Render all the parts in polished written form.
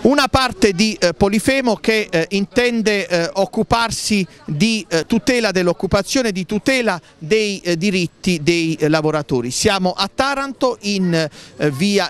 Una parte di Polifemo che intende occuparsi di tutela dell'occupazione, di tutela dei diritti dei lavoratori. Siamo a Taranto in via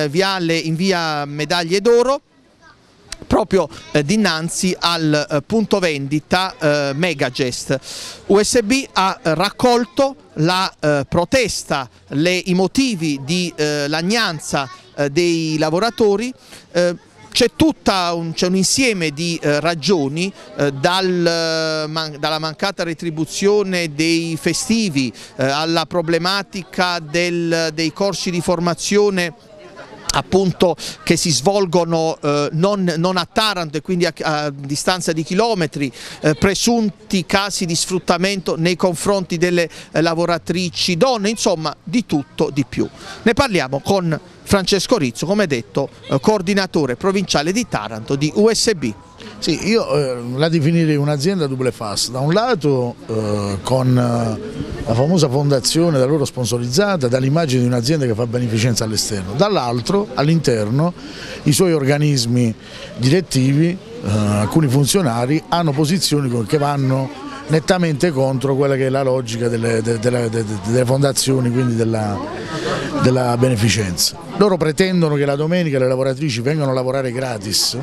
Medaglie d'Oro, proprio dinanzi al punto vendita Megagest. USB ha raccolto la protesta, i motivi di lagnanza dei lavoratori. C'è un insieme di ragioni, dalla mancata retribuzione dei festivi alla problematica dei corsi di formazione appunto che si svolgono non a Taranto e quindi a distanza di chilometri, presunti casi di sfruttamento nei confronti delle lavoratrici donne, insomma di tutto di più. Ne parliamo con Francesco Rizzo, come detto coordinatore provinciale di Taranto di USB. Sì, io la definirei un'azienda double fast, da un lato con la famosa fondazione da loro sponsorizzata, dall'immagine di un'azienda che fa beneficenza all'esterno, dall'altro all'interno i suoi organismi direttivi, alcuni funzionari hanno posizioni che vanno nettamente contro quella che è la logica delle fondazioni, quindi della beneficenza. Loro pretendono che la domenica le lavoratrici vengano a lavorare gratis,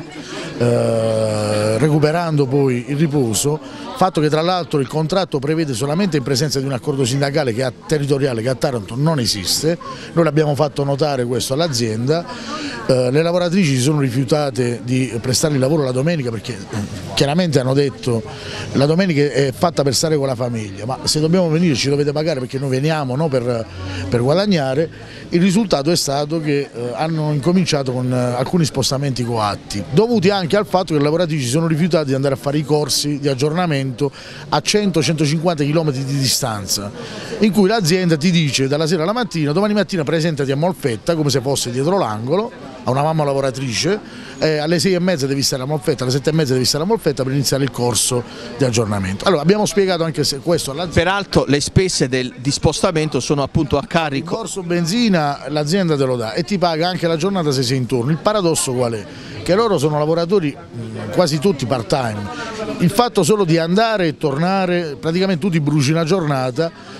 recuperando poi il riposo, fatto che tra l'altro il contratto prevede solamente in presenza di un accordo sindacale territoriale che a Taranto non esiste. Noi l'abbiamo fatto notare questo all'azienda, le lavoratrici si sono rifiutate di prestare il lavoro la domenica perché chiaramente hanno detto la domenica è fatta per stare con la famiglia, ma se dobbiamo venire ci dovete pagare perché noi veniamo no, per guadagnare. Il risultato è stato che hanno incominciato con alcuni spostamenti coatti, dovuti anche al fatto che le lavoratrici si sono rifiutate di andare a fare i corsi di aggiornamento a 100-150 km di distanza, in cui l'azienda ti dice dalla sera alla mattina: domani mattina presentati a Molfetta, come se fosse dietro l'angolo, a una mamma lavoratrice, alle 6:30 devi stare a Molfetta, alle 7:30 devi stare a Molfetta per iniziare il corso di aggiornamento. Allora abbiamo spiegato anche questo all'azienda. Peraltro le spese di spostamento sono appunto a carico. Il corso benzina l'azienda te lo dà e ti paga anche la giornata se sei intorno. Il paradosso qual è? Che loro sono lavoratori quasi tutti part time, il fatto solo di andare e tornare, praticamente tu ti bruci una giornata.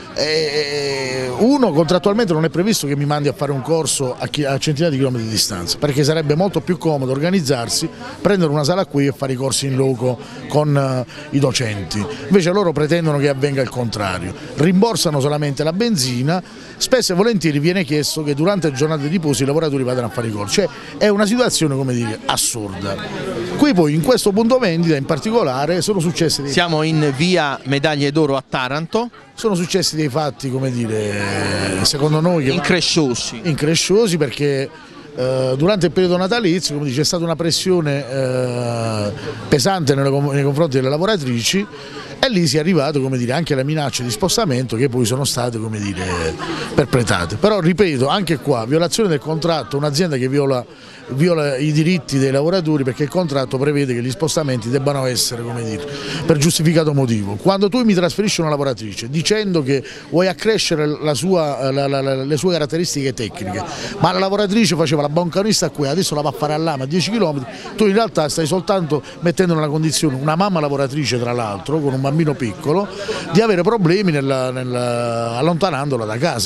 Uno, contrattualmente non è previsto che mi mandi a fare un corso a centinaia di chilometri di distanza, perché sarebbe molto più comodo organizzarsi, prendere una sala qui e fare i corsi in loco con i docenti. Invece loro pretendono che avvenga il contrario, rimborsano solamente la benzina, spesso e volentieri viene chiesto che durante le giornate di riposo i lavoratori vadano a fare i corsi, cioè è una situazione, come dire, assurda. Qui poi in questo punto vendita in particolare sono successi Siamo in via Medaglie d'Oro a Taranto. Sono successi dei fatti, come dire, secondo noi incresciosi perché durante il periodo natalizio, come dice, c'è stata una pressione pesante nei confronti delle lavoratrici e lì si è arrivato, come dire, anche alle minacce di spostamento che poi sono state, come dire, perpetrate. Però ripeto, anche qua violazione del contratto, un'azienda che viola i diritti dei lavoratori, perché il contratto prevede che gli spostamenti debbano essere, come dire, per giustificato motivo. Quando tu mi trasferisci una lavoratrice dicendo che vuoi accrescere le sue caratteristiche tecniche, ma la lavoratrice faceva la banconista qui, adesso la va a fare all'AMA a 10 km, tu in realtà stai soltanto mettendo nella condizione una mamma lavoratrice, tra l'altro con un bambino piccolo, di avere problemi allontanandola da casa,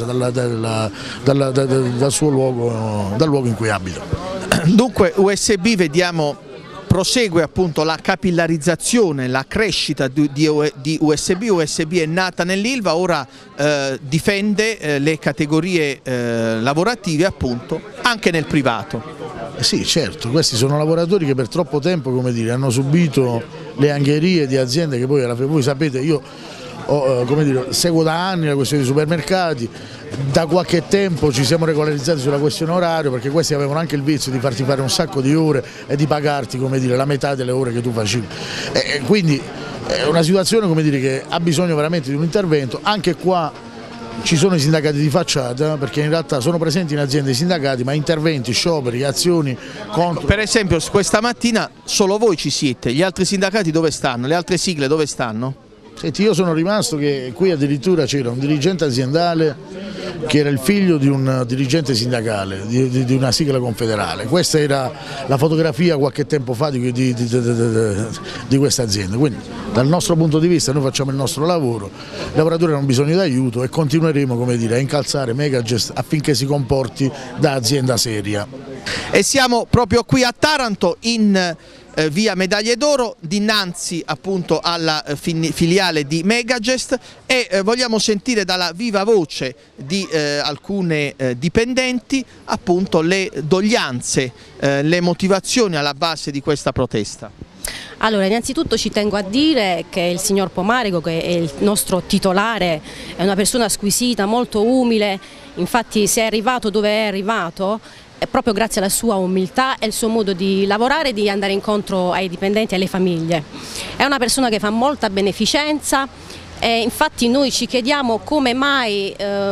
dal suo luogo, dal luogo in cui abita. Dunque USB, vediamo, prosegue appunto la capillarizzazione, la crescita di USB. USB è nata nell'Ilva, ora difende le categorie lavorative appunto anche nel privato. Sì, certo, questi sono lavoratori che per troppo tempo, come dire, hanno subito le angherie di aziende che poi alla fine, voi sapete, io come dire, seguo da anni la questione dei supermercati. Da qualche tempo ci siamo regolarizzati sulla questione orario, perché questi avevano anche il vizio di farti fare un sacco di ore e di pagarti, come dire, la metà delle ore che tu facevi. Quindi è una situazione, come dire, che ha bisogno veramente di un intervento. Anche qua ci sono i sindacati di facciata, perché in realtà sono presenti in aziende i sindacati, ma interventi, scioperi, azioni contro. Per esempio questa mattina solo voi ci siete, gli altri sindacati dove stanno? Le altre sigle dove stanno? Senti, io sono rimasto che qui addirittura c'era un dirigente aziendale che era il figlio di un dirigente sindacale, di una sigla confederale. Questa era la fotografia qualche tempo fa di questa azienda. Quindi dal nostro punto di vista noi facciamo il nostro lavoro, i lavoratori hanno bisogno di aiuto e continueremo, come dire, a incalzare Megagest affinché si comporti da azienda seria. E siamo proprio qui a Taranto in via Medaglie d'Oro, dinanzi appunto alla filiale di Megagest, e vogliamo sentire dalla viva voce di alcune dipendenti appunto le doglianze, le motivazioni alla base di questa protesta. Allora, innanzitutto ci tengo a dire che il signor Pomarico, che è il nostro titolare, è una persona squisita, molto umile, infatti se è arrivato dove è arrivato è proprio grazie alla sua umiltà e il suo modo di lavorare e di andare incontro ai dipendenti e alle famiglie. È una persona che fa molta beneficenza e infatti noi ci chiediamo come mai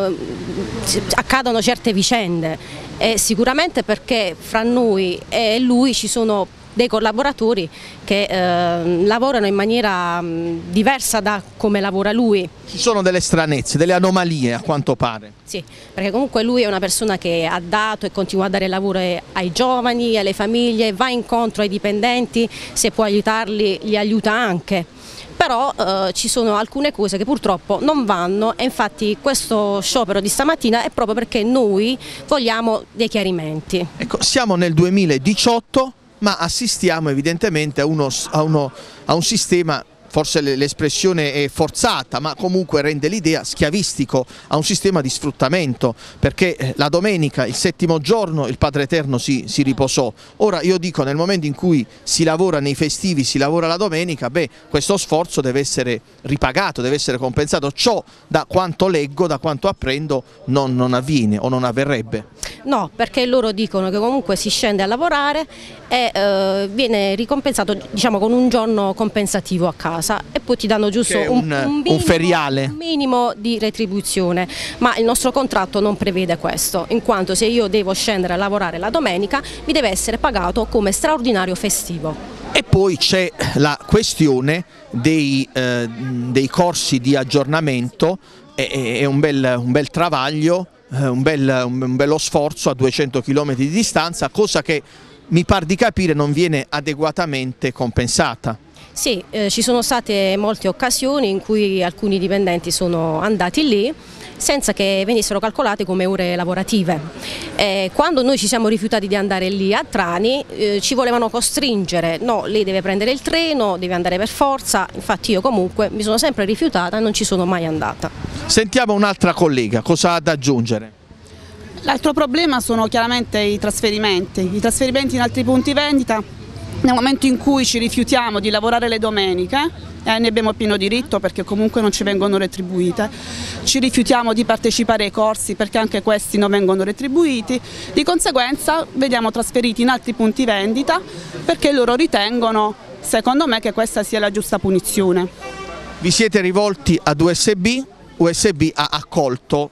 accadono certe vicende, e sicuramente perché fra noi e lui ci sono dei collaboratori che lavorano in maniera diversa da come lavora lui. Ci sono delle stranezze, delle anomalie a quanto pare. Sì, perché comunque lui è una persona che ha dato e continua a dare lavoro ai giovani, alle famiglie, va incontro ai dipendenti, se può aiutarli li aiuta anche. Però ci sono alcune cose che purtroppo non vanno e infatti questo sciopero di stamattina è proprio perché noi vogliamo dei chiarimenti. Ecco, siamo nel 2018, ma assistiamo evidentemente a un sistema, forse l'espressione è forzata, ma comunque rende l'idea, schiavistico, a un sistema di sfruttamento, perché la domenica, il 7° giorno, il Padre Eterno si riposò. Ora io dico, nel momento in cui si lavora nei festivi, si lavora la domenica, beh, questo sforzo deve essere ripagato, deve essere compensato. Ciò, da quanto leggo, da quanto apprendo, non avviene o non avverrebbe. No, perché loro dicono che comunque si scende a lavorare e viene ricompensato, diciamo, con un giorno compensativo a casa e poi ti danno giusto un feriale, un minimo di retribuzione, ma il nostro contratto non prevede questo, in quanto se io devo scendere a lavorare la domenica mi deve essere pagato come straordinario festivo. E poi c'è la questione dei corsi di aggiornamento, è un bel travaglio, un bello sforzo a 200 km di distanza, cosa che mi par di capire non viene adeguatamente compensata. Sì, ci sono state molte occasioni in cui alcuni dipendenti sono andati lì senza che venissero calcolate come ore lavorative. Quando noi ci siamo rifiutati di andare lì a Trani ci volevano costringere, no, lei deve prendere il treno, deve andare per forza, infatti io comunque mi sono sempre rifiutata e non ci sono mai andata. Sentiamo un'altra collega, cosa ha da aggiungere? L'altro problema sono chiaramente i trasferimenti in altri punti vendita. Nel momento in cui ci rifiutiamo di lavorare le domeniche, ne abbiamo pieno diritto perché comunque non ci vengono retribuite, ci rifiutiamo di partecipare ai corsi perché anche questi non vengono retribuiti, di conseguenza veniamo trasferiti in altri punti vendita perché loro ritengono, secondo me, che questa sia la giusta punizione. Vi siete rivolti ad USB ha accolto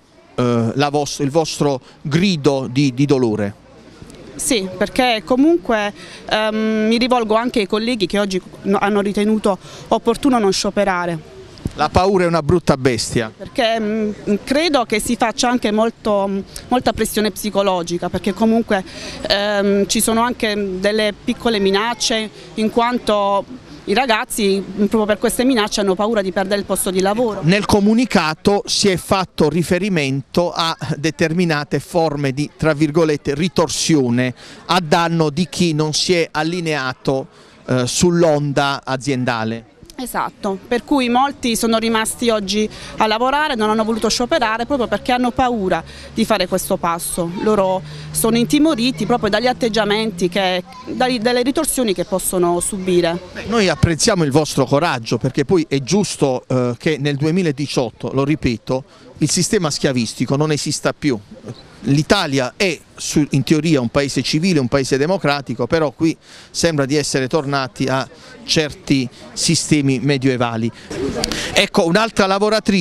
il vostro grido di dolore? Sì, perché comunque mi rivolgo anche ai colleghi che oggi hanno ritenuto opportuno non scioperare. La paura è una brutta bestia. Perché credo che si faccia anche molta pressione psicologica, perché comunque ci sono anche delle piccole minacce, in quanto i ragazzi proprio per queste minacce hanno paura di perdere il posto di lavoro. Nel comunicato si è fatto riferimento a determinate forme di, tra virgolette, ritorsione a danno di chi non si è allineato sull'onda aziendale. Esatto, per cui molti sono rimasti oggi a lavorare, non hanno voluto scioperare proprio perché hanno paura di fare questo passo. Loro sono intimoriti proprio dagli atteggiamenti, dalle ritorsioni che possono subire. Noi apprezziamo il vostro coraggio, perché poi è giusto che nel 2018, lo ripeto, il sistema schiavistico non esista più. L'Italia è in teoria un paese civile, un paese democratico, però qui sembra di essere tornati a certi sistemi medioevali. Ecco, un'altra lavoratrice.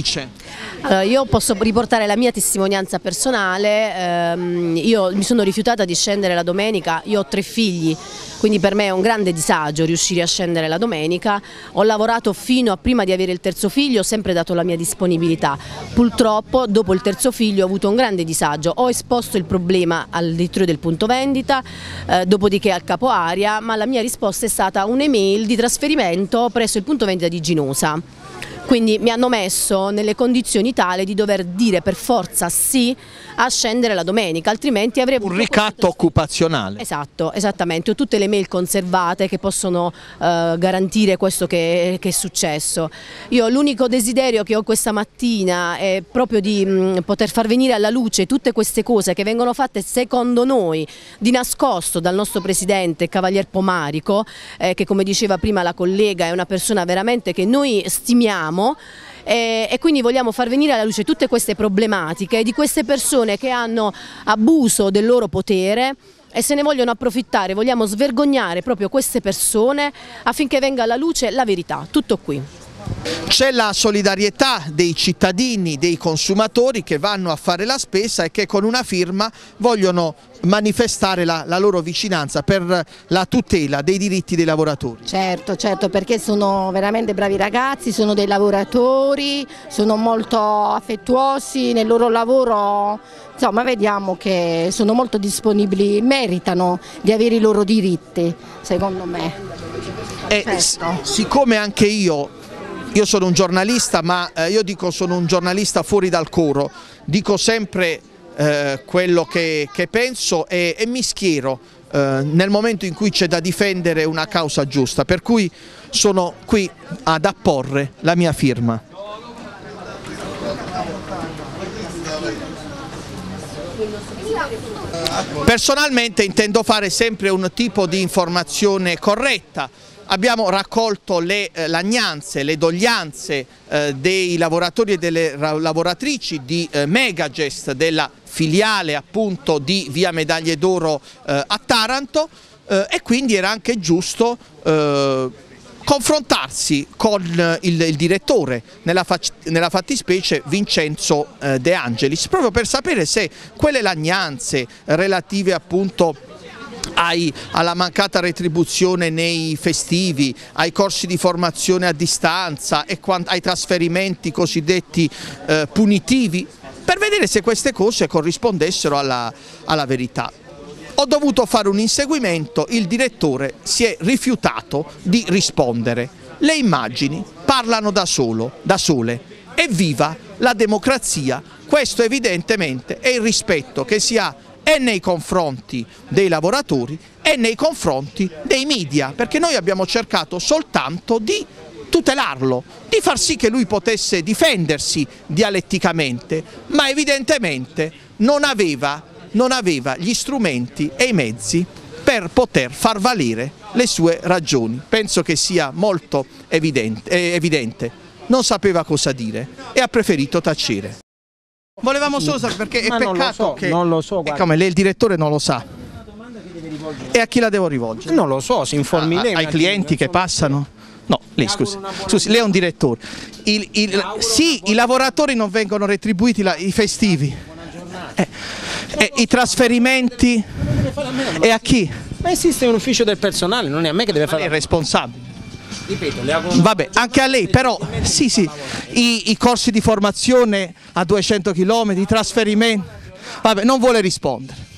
Io posso riportare la mia testimonianza personale, io mi sono rifiutata di scendere la domenica, io ho 3 figli, quindi per me è un grande disagio riuscire a scendere la domenica. Ho lavorato fino a prima di avere il terzo figlio, ho sempre dato la mia disponibilità. Purtroppo dopo il terzo figlio ho avuto un grande disagio, ho esposto il problema al direttore del punto vendita, dopodiché al capo area, ma la mia risposta è stata un'email di trasferimento presso il punto vendita di Ginosa. Quindi mi hanno messo nelle condizioni tali di dover dire per forza sì a scendere la domenica, altrimenti avrei avuto un ricatto occupazionale. Esatto, esattamente, ho tutte le mail conservate che possono garantire questo che è successo. Io l'unico desiderio che ho questa mattina è proprio di poter far venire alla luce tutte queste cose che vengono fatte secondo noi di nascosto dal nostro presidente Cavalier Pomarico, che come diceva prima la collega è una persona veramente che noi stimiamo. E quindi vogliamo far venire alla luce tutte queste problematiche di queste persone che hanno abuso del loro potere e se ne vogliono approfittare. Vogliamo svergognare proprio queste persone affinché venga alla luce la verità. Tutto qui. C'è la solidarietà dei cittadini, dei consumatori che vanno a fare la spesa e che con una firma vogliono manifestare la loro vicinanza per la tutela dei diritti dei lavoratori. Certo, certo, perché sono veramente bravi ragazzi, sono dei lavoratori, sono molto affettuosi nel loro lavoro, insomma vediamo che sono molto disponibili, meritano di avere i loro diritti, secondo me. Certo. Siccome anche io sono un giornalista, ma io dico sono un giornalista fuori dal coro, dico sempre quello che penso e mi schiero nel momento in cui c'è da difendere una causa giusta, per cui sono qui ad apporre la mia firma. Personalmente intendo fare sempre un tipo di informazione corretta. Abbiamo raccolto le lagnanze, le doglianze dei lavoratori e delle lavoratrici di Megagest, della filiale appunto di via Medaglie d'Oro a Taranto, e quindi era anche giusto confrontarsi con il direttore, nella fattispecie Vincenzo De Angelis, proprio per sapere se quelle lagnanze relative appunto alla mancata retribuzione nei festivi, ai corsi di formazione a distanza e ai trasferimenti cosiddetti punitivi, per vedere se queste cose corrispondessero alla verità. Ho dovuto fare un inseguimento, il direttore si è rifiutato di rispondere. Le immagini parlano da sole. Evviva la democrazia! Questo evidentemente è il rispetto che si ha e nei confronti dei lavoratori e nei confronti dei media, perché noi abbiamo cercato soltanto di tutelarlo, di far sì che lui potesse difendersi dialetticamente, ma evidentemente non aveva gli strumenti e i mezzi per poter far valere le sue ragioni. Penso che sia molto evidente. Non sapeva cosa dire e ha preferito tacere. Volevamo solo sapere, perché è peccato che... Non lo so, come lei il direttore non lo sa. E a chi la devo rivolgere? Non lo so, si informi lei. Ai clienti che passano? No, lei scusi, lei è un direttore. Sì, i lavoratori non vengono retribuiti i festivi. I trasferimenti? E a chi? Ma esiste un ufficio del personale, non è a me che deve fare. Lei è responsabile. Ripeto, vabbè, anche a lei, però sì, i corsi di formazione a 200 km, i trasferimenti, vabbè, non vuole rispondere.